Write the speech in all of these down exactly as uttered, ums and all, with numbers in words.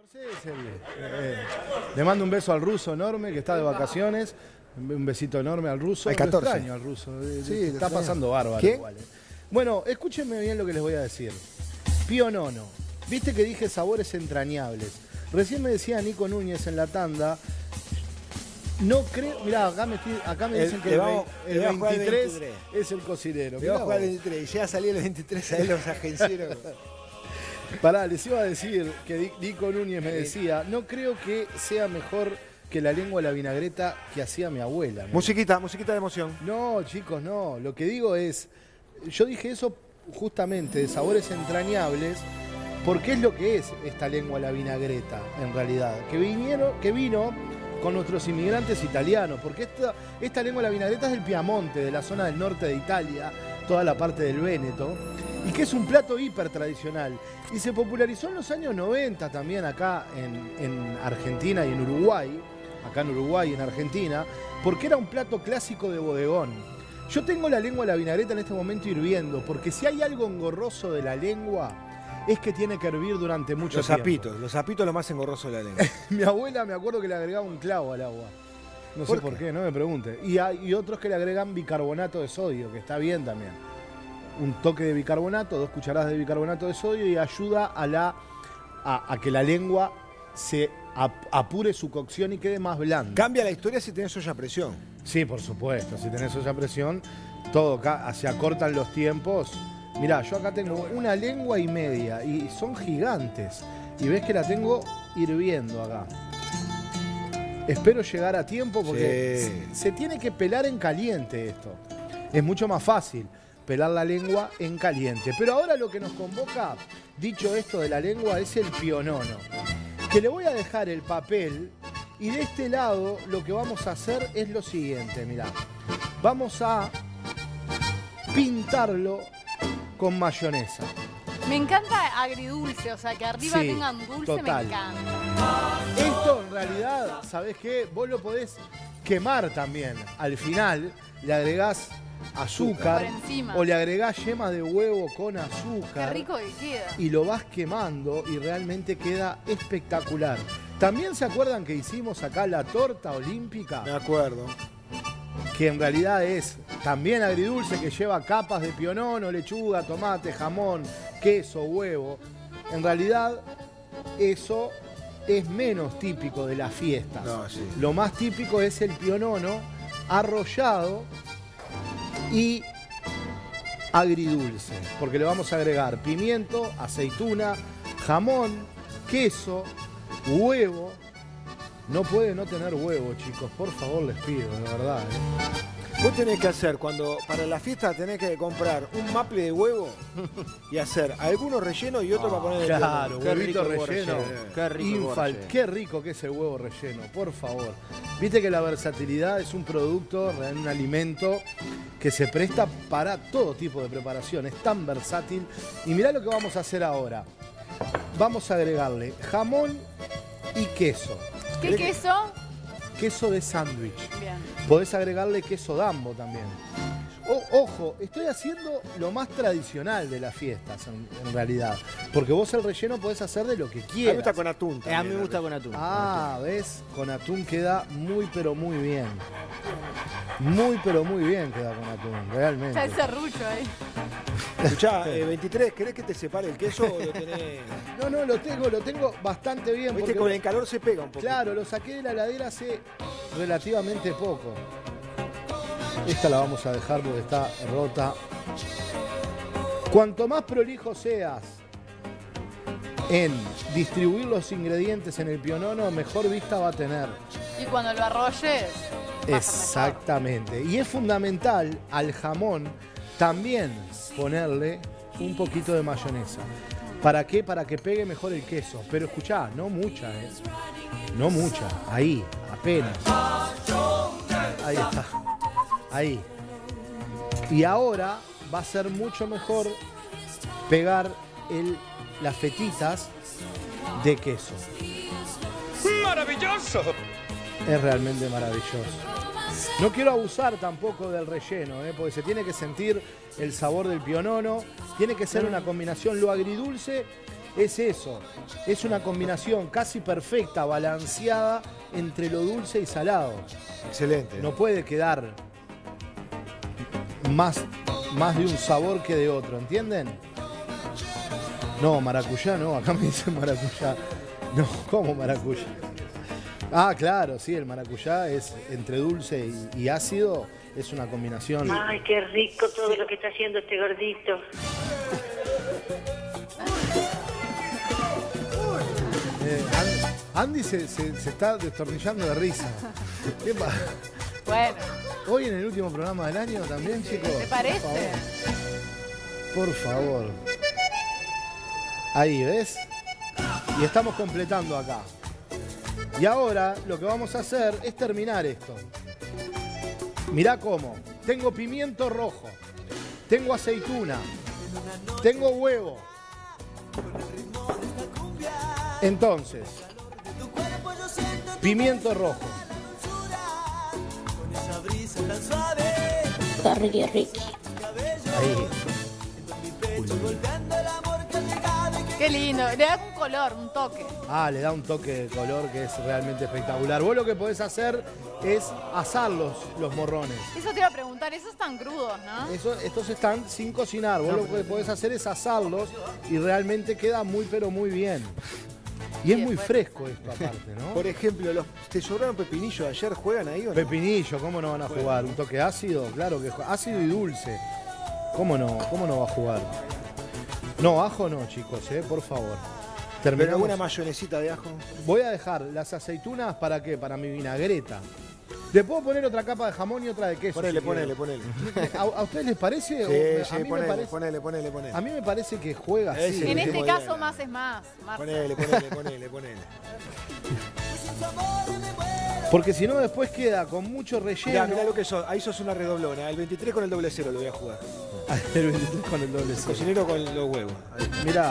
Es el, eh, le mando un beso al ruso enorme que está de vacaciones. Un besito enorme al ruso. Al catorce. Lo extraño al ruso. Sí, está pasando bárbaro. ¿Qué? Igual, eh. Bueno, escúchenme bien lo que les voy a decir. Pionono. Viste que dije sabores entrañables. Recién me decía Nico Núñez en la tanda. No creo. Mirá, acá me, estoy, acá me El- dicen que le el, vamos- el le vamos a jugar el veintitrés veintitrés. es el cocinero. Le Mirá va a jugar vos. el veintitrés. Ya salía el veintitrés ahí los agencieros. Pará, les iba a decir que Di- Nico Núñez me decía, no creo que sea mejor que la lengua a la vinagreta que hacía mi abuela. me musiquita, musiquita de emoción. No, chicos, no. Lo que digo es, yo dije eso justamente de sabores entrañables, porque es lo que es esta lengua a la vinagreta, en realidad. Que vinieron, que vino con nuestros inmigrantes italianos, porque esta, esta lengua a la vinagreta es del Piamonte, de la zona del norte de Italia, toda la parte del Véneto, y que es un plato hiper tradicional. Y se popularizó en los años noventa también acá en, en Argentina y en Uruguay, acá en Uruguay y en Argentina, porque era un plato clásico de bodegón. Yo tengo la lengua a la vinagreta en este momento hirviendo, porque si hay algo engorroso de la lengua, es que tiene que hervir durante mucho Los tiempo. zapitos, los zapitos lo más engorroso de la lengua. Mi abuela me acuerdo que le agregaba un clavo al agua. No sé ¿Por por qué? qué, no me pregunte. Y hay y otros que le agregan bicarbonato de sodio, que está bien también. Un toque de bicarbonato, dos cucharadas de bicarbonato de sodio y ayuda a, la, a, a que la lengua se ap- apure su cocción y quede más blanda. Cambia la historia si tenés olla a presión. Sí, por supuesto. Si tenés olla a presión, todo ca- se acortan los tiempos. Mirá, yo acá tengo una lengua y media y son gigantes. Y ves que la tengo hirviendo acá. Espero llegar a tiempo porque Sí. se, se tiene que pelar en caliente esto. Es mucho más fácil pelar la lengua en caliente. Pero ahora lo que nos convoca, dicho esto de la lengua, es el pionono. Que le voy a dejar el papel y de este lado lo que vamos a hacer es lo siguiente, mirá. Vamos a pintarlo con mayonesa. Me encanta agridulce, o sea, que arriba Sí, tengan dulce, total. me encanta. Esto en realidad, ¿sabés qué? Vos lo podés quemar también. Al final le agregás azúcar Por encima. o le agregás yemas de huevo con Qué azúcar rico que queda. y lo vas quemando y realmente queda espectacular. También se acuerdan que hicimos acá la torta olímpica, Me acuerdo. que en realidad es también agridulce, que lleva capas de pionono, lechuga, tomate, jamón, queso, huevo. En realidad eso es menos típico de las fiestas. No, sí. Lo más típico es el pionono arrollado y agridulce, porque le vamos a agregar pimiento, aceituna, jamón, queso, huevo. No puede no tener huevo, chicos, por favor les pido, de verdad. ¿eh? Vos tenés que hacer, cuando para la fiesta tenés que comprar un maple de huevo y hacer algunos rellenos y otros para poner en el Claro, pionono. Qué huevito rico el huevo relleno. Qué rico el huevo Infal- relleno. qué rico que es el huevo relleno, por favor. Viste que la versatilidad es un producto, un alimento que se presta para todo tipo de preparación. Es tan versátil. Y mirá lo que vamos a hacer ahora. Vamos a agregarle jamón y queso. ¿Qué queso? Queso de sándwich. Bien. Podés agregarle queso dambo también. O- ojo, estoy haciendo lo más tradicional de las fiestas, en, en realidad. Porque vos el relleno podés hacer de lo que A mí me quieras. gusta con atún Eh, a también, mí me gusta con atún. Ah, ¿ves? Con atún queda muy, pero muy bien. Muy, pero muy bien queda con atún, Ya realmente. el serrucho ahí. Escuchá, eh, veintitrés, ¿querés que te separe el queso o lo tenés? No, no, lo tengo, lo tengo bastante bien. Viste, porque- con el calor se pega un poco. Claro, lo saqué de la heladera hace relativamente poco. Esta la vamos a dejar porque está rota. Cuanto más prolijo seas en distribuir los ingredientes en el pionono, mejor vista va a tener. Y cuando lo arrolles, baja Exactamente. Y es fundamental al jamón también ponerle un poquito de mayonesa. ¿Para qué? Para que pegue mejor el queso. Pero escuchá, no mucha, ¿eh? No mucha. Ahí, apenas. Ahí está. Ahí. Y ahora va a ser mucho mejor pegar el, las fetitas de queso. ¡Maravilloso! Es realmente maravilloso. No quiero abusar tampoco del relleno, ¿eh? Porque se tiene que sentir el sabor del pionono. Tiene que ser una combinación lo agridulce es eso. Es una combinación casi perfecta, balanceada entre lo dulce y salado. Excelente. No puede quedar más, más de un sabor que de otro, ¿entienden? No, maracuyá no, acá me dicen maracuyá. No, ¿cómo maracuyá? Ah, claro, sí, el maracuyá es entre dulce y, y ácido, es una combinación. Ay, qué rico todo lo que está haciendo este gordito. Eh, Andy, Andy se, se, se está destornillando de risa. ¿Qué pasa? Bueno, Hoy en el último programa del año también, chicos. ¿te parece? Por favor. Por favor. Ahí, ¿ves? Y estamos completando acá. Y ahora lo que vamos a hacer es terminar esto. Mirá cómo. Tengo pimiento rojo. Tengo aceituna. Tengo huevo. Entonces, pimiento rojo. Ricky, Ricky. Ahí. Qué lindo. Le da un color, un toque. Ah, le da un toque de color que es realmente espectacular. Vos lo que podés hacer es asar los, los morrones. Eso te iba a preguntar, esos están crudos, ¿no? Eso, estos están sin cocinar. Vos lo que podés hacer es asarlos y realmente queda muy pero muy bien. Y es muy fresco esto aparte, ¿no? Por ejemplo, los, ¿te sobraron pepinillos de ayer? ¿Juegan ahí o no? Pepinillo, ¿cómo no van a jugar? ¿Un toque ácido? Claro que juega. Ácido y dulce. ¿Cómo no? ¿Cómo no va a jugar? No, ajo no, chicos, eh, por favor. Pero Terminamos. una mayonesita de ajo. Voy a dejar las aceitunas, ¿para qué? Para mi vinagreta. ¿Le puedo poner otra capa de jamón y otra de queso? Ponele, si ponele, quieren? ponele. ¿A, a ustedes les parece? O- Sí, a sí, mí me ponele, parece, ponele, ponele, ponele. a mí me parece que juega así. Ese En el este último caso día. más es más. Marce. Ponele, ponele, ponele, ponele. Porque si no después queda con mucho relleno. Mirá, mirá lo que sos. Ahí sos una redoblona. El veintitrés con el doble cero lo voy a jugar. El veintitrés con el doble cero. Cocinero con los huevos. Ahí. Mirá.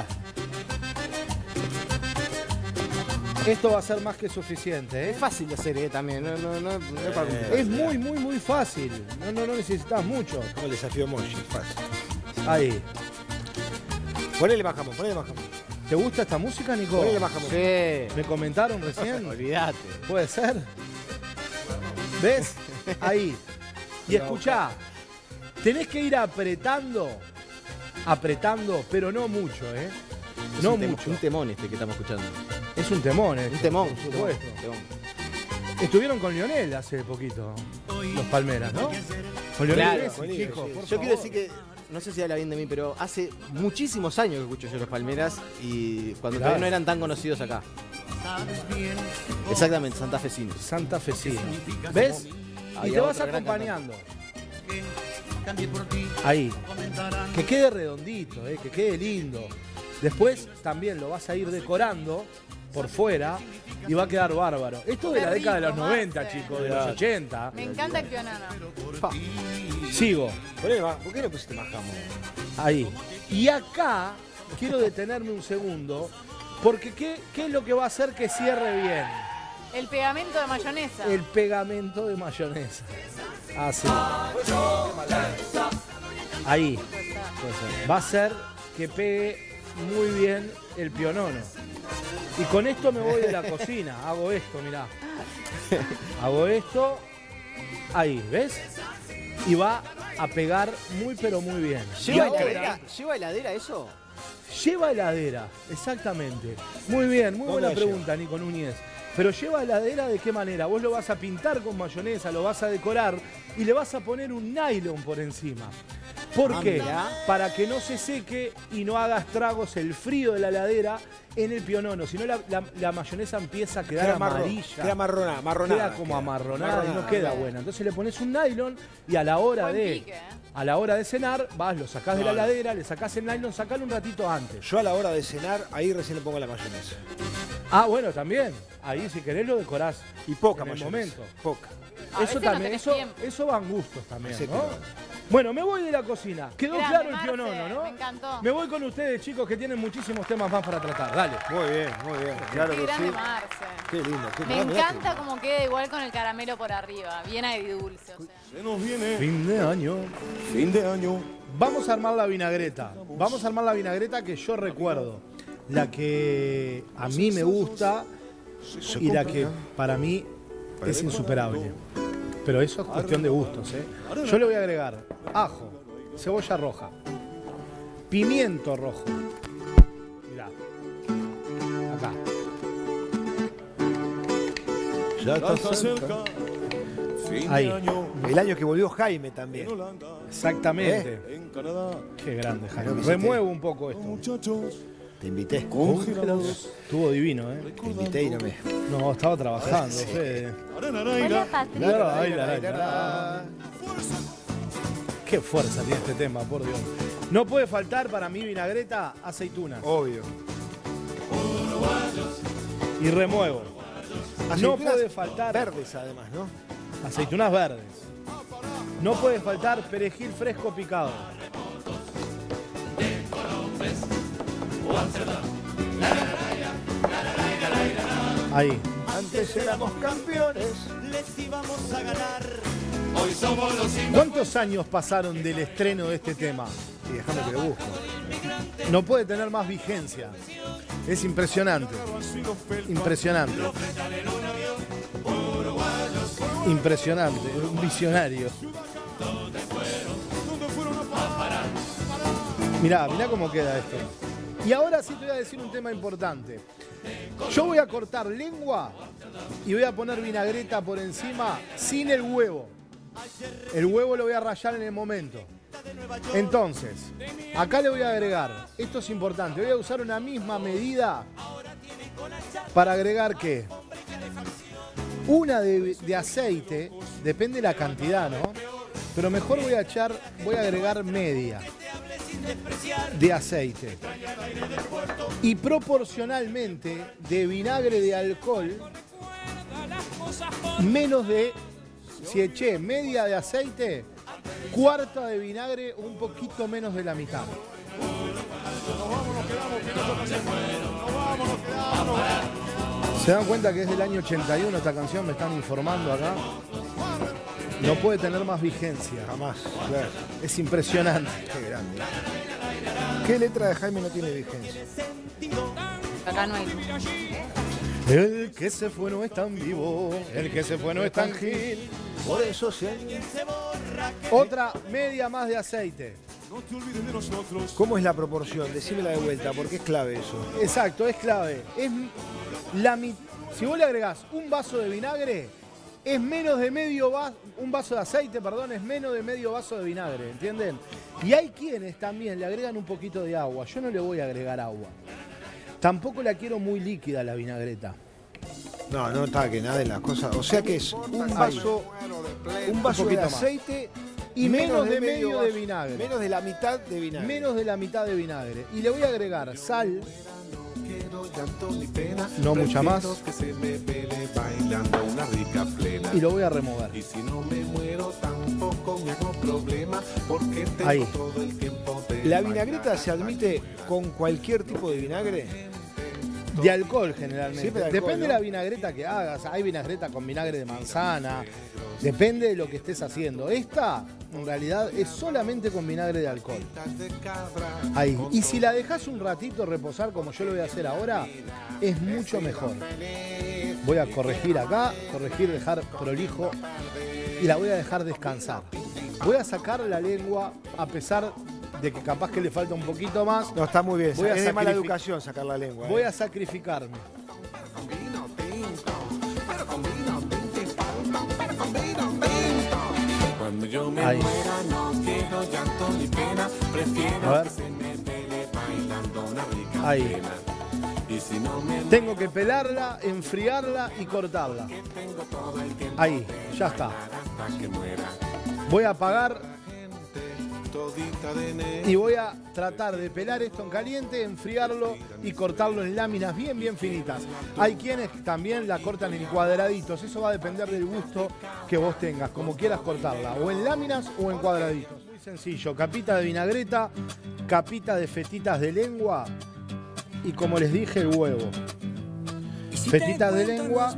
Esto va a ser más que suficiente, ¿eh? Es fácil de hacer, ¿eh? También. No, no, no, no es para Eh. Es muy, muy, muy fácil. No, no, no necesitas mucho. Como el desafío Moshi. Fácil. Ahí. Ponele más jamón, ponele más jamón. ¿Te gusta esta música, Nico? Ponele más jamón. Sí. ¿Me comentaron recién? Olvídate. ¿Puede ser? ¿Ves? Ahí. Y escuchá, tenés que ir apretando, apretando, pero no mucho, ¿eh? Es No un tem- mucho. Un temón este que estamos escuchando. Es un temón, ¿eh? Un temón. Por supuesto. un temón. Estuvieron con Lionel hace poquito, los Palmeras, ¿no? Con Lionel Claro, Messi, con ellos, chicos, sí. por Yo favor. quiero decir que, no sé si habla bien de mí, pero hace muchísimos años que escucho yo los Palmeras y cuando Claro. todavía no eran tan conocidos acá. Exactamente, santafesinos. Santa Fecina. ¿Ves? Ahí Y te otro vas gran acompañando. Ahí. Que quede redondito, ¿eh? Que quede lindo. Después también lo vas a ir decorando por fuera y va a quedar bárbaro. Esto de Qué la década de los rico, noventa, Marce. chicos, de los ochenta. Me encanta el pionano. Sigo. Ponele más. ¿Por qué no pusiste más jamón? Ahí. Y acá quiero detenerme un segundo, porque ¿qué, qué es lo que va a hacer que cierre bien? El pegamento de mayonesa. El pegamento de mayonesa. Así. Ahí. Va a ser que pegue muy bien el pionono. Y con esto me voy de la cocina. Hago esto, mirá. Hago esto. Ahí, ¿ves? Y va a pegar muy pero muy bien. Y ¿Lleva ahora- heladera, ¿Lleva heladera eso? Lleva heladera, exactamente. Muy bien, muy buena ¿Dónde la pregunta, Nico Núñez. Pero lleva heladera de qué manera? Vos lo vas a pintar con mayonesa, lo vas a decorar y le vas a poner un nylon por encima. ¿Por Ah, qué? mirá. Para que no se seque y no haga estragos el frío de la heladera en el pionono. Si no, la, la- la mayonesa empieza a quedar Queda marrón, amarilla. queda marrona, marronada. Queda como amarronada y no Marronada. queda buena. Entonces le pones un nylon y a la hora Buen de pique, ¿eh? a la hora de cenar, vas, lo sacás de la No, no. heladera, le sacás el nylon, sacalo un ratito antes. Yo a la hora de cenar, ahí recién le pongo la mayonesa. Ah, bueno, también. Ahí si querés lo decorás. Y poca en el mayonesa. momento. Poca. A Eso veces no también, tenés eso, tiempo. eso van gustos también, Sí, ¿no? claro. Bueno, me voy de la cocina. Quedó Grande, claro el Marce, pionono, ¿no? me encantó. Me voy con ustedes, chicos, que tienen muchísimos temas más para tratar. Dale. Muy bien, muy bien. Claro Qué que grande sí. Marce. Qué lindo. Qué Me mirá, mirá encanta cómo queda igual con el caramelo por arriba. Bien agridulce, o sea. Se nos viene Fin de año. fin de año. Vamos a armar la vinagreta. Vamos a armar la vinagreta que yo recuerdo. la que a mí me gusta y la que para mí es insuperable. Pero eso es cuestión de gustos, ¿eh? Yo le voy a agregar ajo, cebolla roja, pimiento rojo. Mirá. Acá. Ya está cerca. Ahí. El año que volvió Jaime también. Exactamente. ¿Eh? Qué grande, Jaime. Remuevo un poco esto. Te invité. Estuvo divino, ¿eh? Te invité y no me... No, estaba trabajando, Fede. Hola, Patricia. Qué fuerza tiene este tema, por Dios. No puede faltar para mí vinagreta, aceitunas. Obvio. Y remuevo. No Aceitunas puede faltar... verdes además, ¿no? Aceitunas verdes. No puede faltar perejil fresco picado. Ahí. Antes éramos campeones. Les íbamos a ganar. Hoy somos los ¿Cuántos años pasaron del estreno de este tema? Y déjame que lo busco. No puede tener más vigencia. Es impresionante. Impresionante. Impresionante. Un visionario. Mirá, mirá cómo queda esto. Y ahora sí te voy a decir un tema importante. Yo voy a cortar lengua y voy a poner vinagreta por encima sin el huevo. El huevo lo voy a rallar en el momento. Entonces, acá le voy a agregar, esto es importante, voy a usar una misma medida para agregar ¿qué? Una de, de aceite, depende de la cantidad, ¿no? Pero mejor voy a echar, voy a agregar media de aceite. Y proporcionalmente de vinagre de alcohol, menos de, si eché media de aceite, cuarta de vinagre, un poquito menos de la mitad. ¿Se dan cuenta que es del año ochenta y uno esta canción? Me están informando acá. No puede tener más vigencia. Jamás. Claro. Es impresionante. Qué grande. ¿Qué letra de Jaime no tiene vigencia? Acá no hay. El que se fue no es tan vivo, el que se fue no es tan gil. Por eso se... Otra media más de aceite. ¿Cómo es la proporción? Decímela de vuelta, porque es clave eso. Exacto, es clave. Es la mi- si vos le agregás un vaso de vinagre, es menos de medio vaso, un vaso de aceite, perdón, es menos de medio vaso de vinagre, ¿entienden? Y hay quienes también le agregan un poquito de agua. Yo no le voy a agregar agua. Tampoco la quiero muy líquida la vinagreta. No, no está que nada de las cosas. O sea que es un vaso, un vaso Un de poquito más. aceite Y menos de medio de vaso- vinagre. Menos de la mitad de vinagre. Menos de la mitad de vinagre. Y le voy a agregar sal. No mucha más. Y lo voy a remover. Ahí. ¿La vinagreta se admite con cualquier tipo de vinagre? De alcohol generalmente. Siempre de alcohol, Depende ¿no? de la vinagreta que hagas. Hay vinagreta con vinagre de manzana. Depende de lo que estés haciendo. Esta, en realidad, es solamente con vinagre de alcohol. Ahí. Y si la dejas un ratito reposar, como yo lo voy a hacer ahora, es mucho mejor. Voy a corregir acá, corregir, dejar prolijo. Y la voy a dejar descansar. Voy a sacar la lengua, a pesar de que capaz que le falta un poquito más. No, está muy bien. Voy a es de mala sacrific- educación sacar la lengua. Voy ¿eh? a sacrificarme. Cuando yo me Ahí. muera no quiero llanto ni pena, prefiero A ver. que se me pele bailando una rica Ahí. plena. Y si no me Tengo que pelarla, enfriarla y cortarla. tengo todo el tiempo Ahí, ya está. hasta que muera. Voy a apagar Todita de negro. y voy a tratar de pelar esto en caliente, enfriarlo y cortarlo en láminas bien, bien finitas. Hay quienes también la cortan en cuadraditos. Eso va a depender del gusto que vos tengas, como quieras cortarla. O en láminas o en cuadraditos. Muy sencillo. Capita de vinagreta, capita de fetitas de lengua y, como les dije, el huevo. Fetitas de lengua.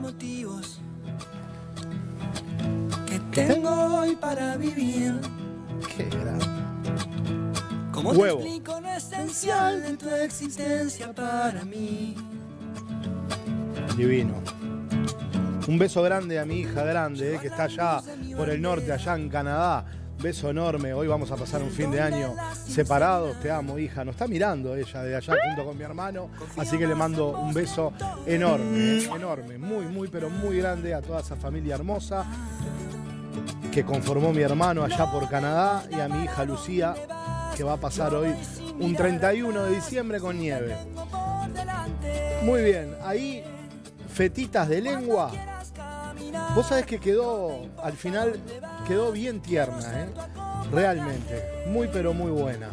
Que tengo hoy para vivir. Qué grande. Como Huevo. te explico, no es sencillo. esencial de tu existencia para mí. Divino. Un beso grande a mi hija grande, eh, que está allá por el norte, allá en Canadá. Beso enorme. Hoy vamos a pasar un fin de año separados. Te amo, hija. Nos está mirando ella de allá junto con mi hermano. Así que le mando un beso enorme, eh, enorme. Muy, muy, pero muy grande a toda esa familia hermosa que conformó mi hermano allá por Canadá, y a mi hija Lucía, que va a pasar hoy un treinta y uno de diciembre con nieve. Muy bien. Ahí, fetitas de lengua. Vos sabés que quedó, al final, quedó bien tierna, ¿eh? Realmente. Muy, pero muy buena.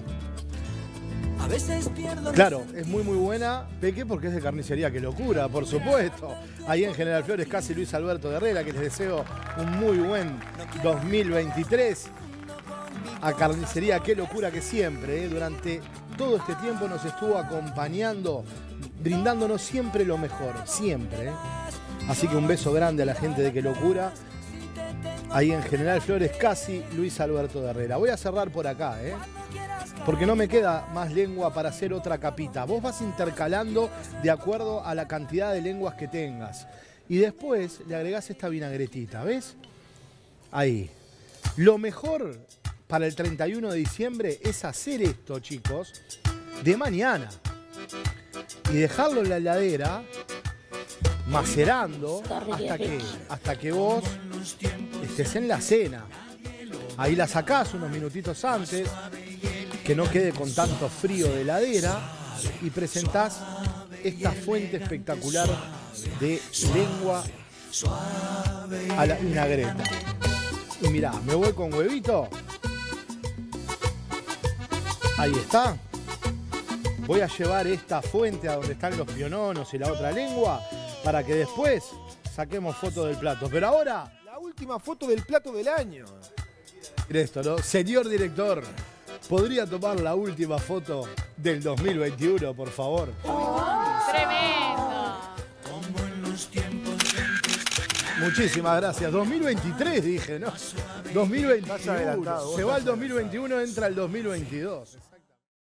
Claro, es muy, muy buena. Peque porque es de carnicería, qué locura, por supuesto. Ahí en General Flores, casi Luis Alberto de Herrera, que les deseo un muy buen dos mil veintitrés. A carnicería, qué locura que siempre, ¿eh? Durante todo este tiempo nos estuvo acompañando, brindándonos siempre lo mejor, siempre, ¿eh? Así que un beso grande a la gente de Qué Locura. Ahí en General Flores, casi Luis Alberto de Herrera. Voy a cerrar por acá, ¿eh? Porque no me queda más lengua para hacer otra capita. Vos vas intercalando de acuerdo a la cantidad de lenguas que tengas. Y después le agregás esta vinagretita, ¿ves? Ahí. Lo mejor para el treinta y uno de diciembre es hacer esto, chicos, de mañana. Y dejarlo en la heladera, macerando hasta que, hasta que vos estés en la cena. Ahí la sacás unos minutitos antes, que no quede con tanto frío de heladera, y presentás esta fuente espectacular de lengua a la vinagreta. Y mirá, me voy con huevito. Ahí está. Voy a llevar esta fuente a donde están los piononos y la otra lengua, para que después saquemos foto del plato. Pero ahora, la última foto del plato del año. Esto, ¿no? Señor director, ¿podría tomar la última foto del dos mil veintiuno, por favor? Tremendo. Muchísimas gracias. dos mil veintitrés dije, ¿no? dos mil veintiuno. Se va el dos mil veintiuno, entra el dos mil veintidós.